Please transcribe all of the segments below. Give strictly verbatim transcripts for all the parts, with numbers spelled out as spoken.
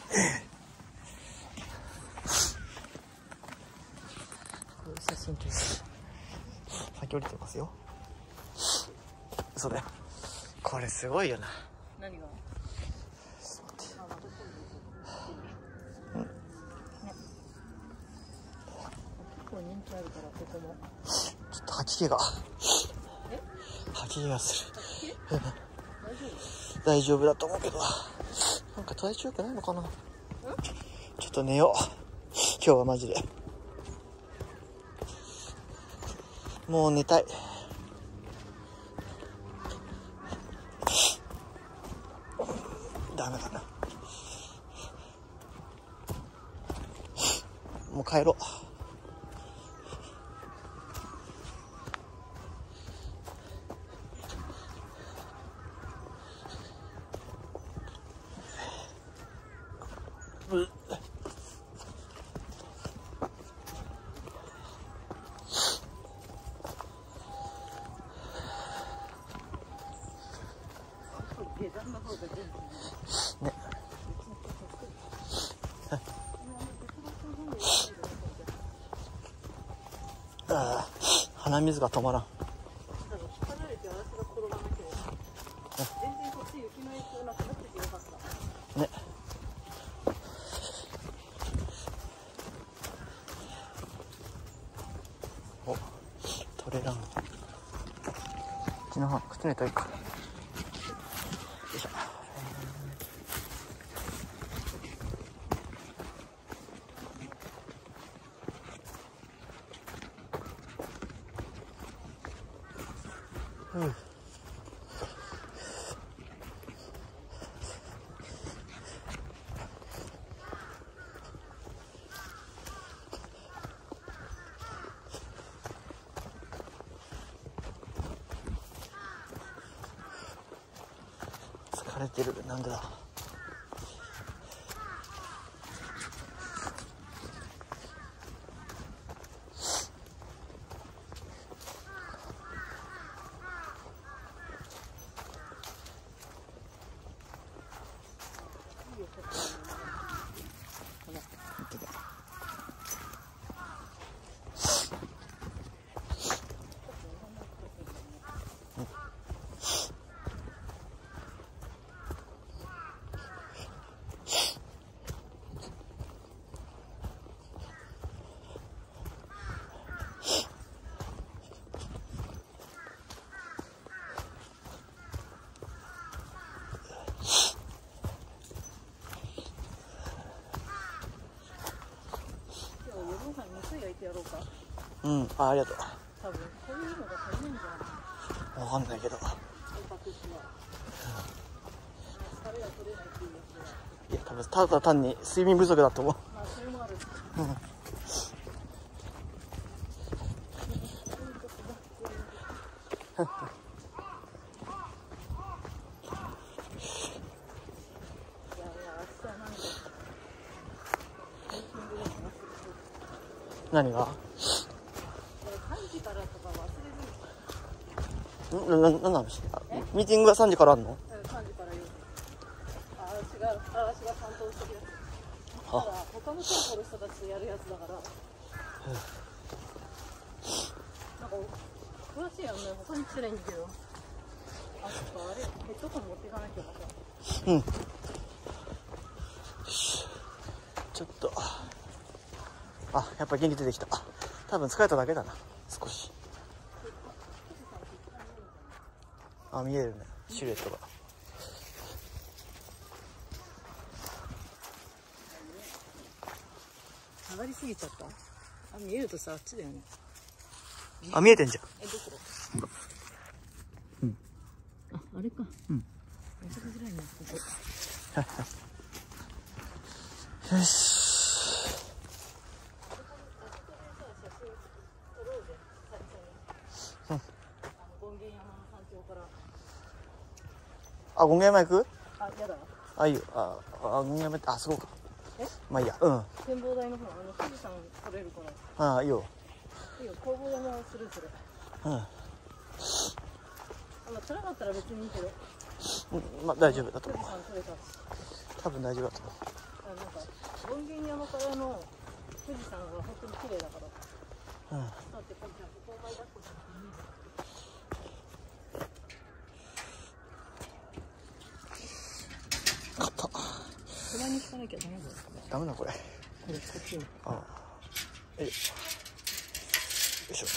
写真撮る。先降りてますよ。そうだよ。これすごいよな。 何が？人気あるからここもちょっと吐き気が吐き気がする。大丈夫だと思うけど、なんか体調良くないのかな。ちょっと寝よう今日はマジで。もう寝たい。ダメだな、もう帰ろう。うっね、ああ、鼻水が止まらん。ね、お、取れらん。こっちの方、こっちの人いいか。よいしょ。うん。疲れてる。なんでだ。うん、あ、ありがとう。 多分こういうのが足りないんじゃない？ わかんないけど。いや、多分ただ単に睡眠不足だと思う。 まあそれもある。 うん。何が？ん、な、なんの話？ミーティングがさんじからあんの？ うん、さんじからよじ。あ、違う、私が担当してるやつ。ただ、他の店舗の人たちとやるやつだから。なんか、詳しいやんね、他に来てないんだけど。あ、そっか、あれ、ヘッドホン持っていかなきゃよかった。 うん。ちょっと。あ、やっぱ元気出てきた。多分疲れただけだな、少し。あ、見えるね、シルエットが。 上がりすぎちゃった。あ、見えるとさ、あっちだよね。 あ、見えてんじゃん。 え、どこ？ うん。 あ、あれか。 うん。 めちゃくちゃづらいな、ここ。 よし。あ、権現山行く？ あ、やだ。 あ、いいよ。あ、あ、権現山って、あ、そうか。 え？ まあいいや。うん。 展望台の方、あの富士山撮れるから。 ああ、いいよ。 いいよ、工房山するそれ。 うん。 あ、まあ、辛かったら別にいいけど。 うん、まあ大丈夫だと思う。 富士山撮れたし。 多分大丈夫だと思う。 あ、 なんか権現山からの富士山が本当に綺麗だから。 うん。 だってここを前抱っこして見える。 勝った。 手前に引かなきゃダメだよ。 ダメだこれ。 これこっちに。 ああ。よいしょ。よいしょ。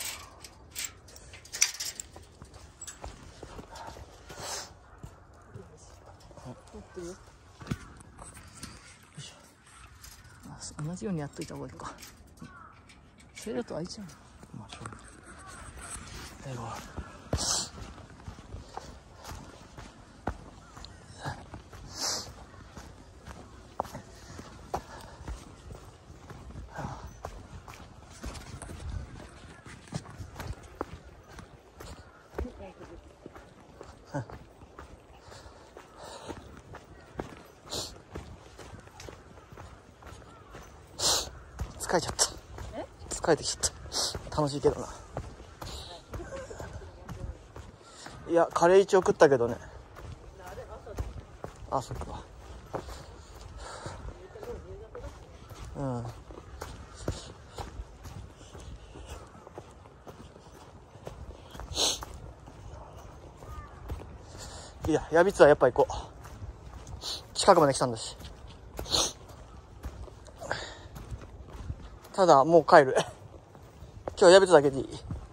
同じようにやっといた方がいいか。それだと開いちゃうの。 まあ、しょうがない。最後は。疲れちゃった。 え？ 疲れてきちゃった。楽しいけどな。いや、カレー一応食ったけどね。あ、そっか。うん。いや、ヤビツはやっぱ行こう。近くまで来たんだし。ただ、もう帰る。今日ヤビツだけでいい。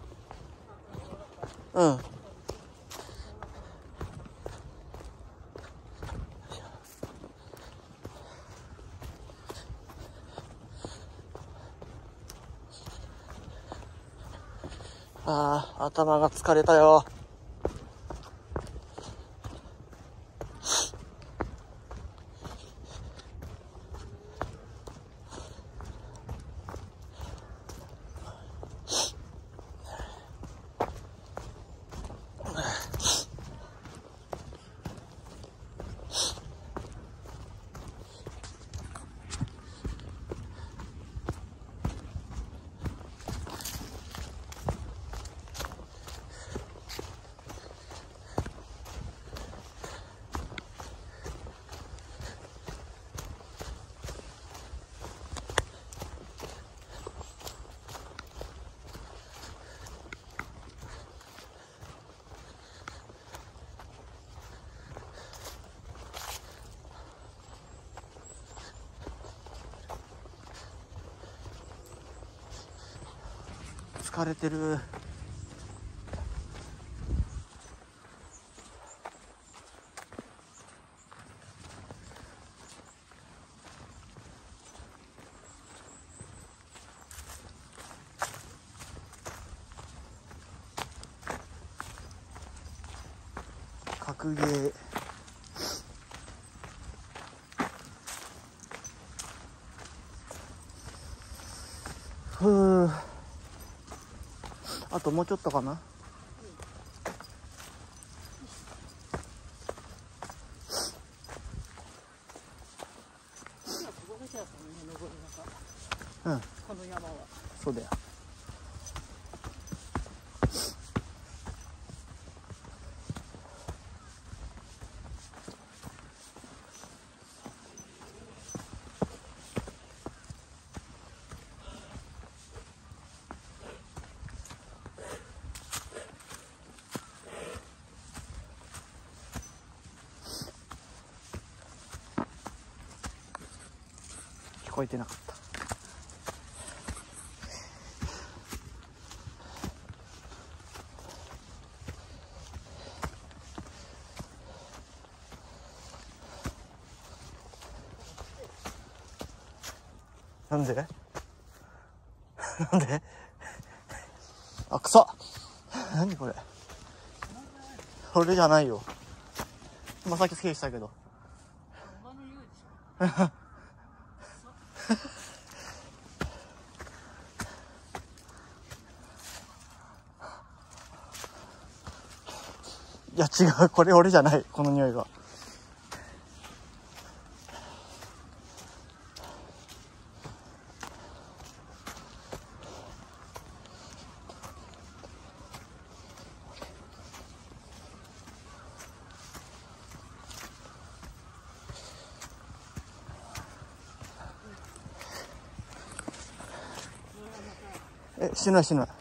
うん。ああ、頭が疲れたよ。疲れてる。格ゲー。ふう。あともうちょっとかな。うん。 この山は。 そうだよ。聞こえてなかった。なんでなんであ、草。何これ。これじゃないよ。今さっきスケーしたけど。いや違う、これ俺じゃない、この匂いが。 え、しないしない。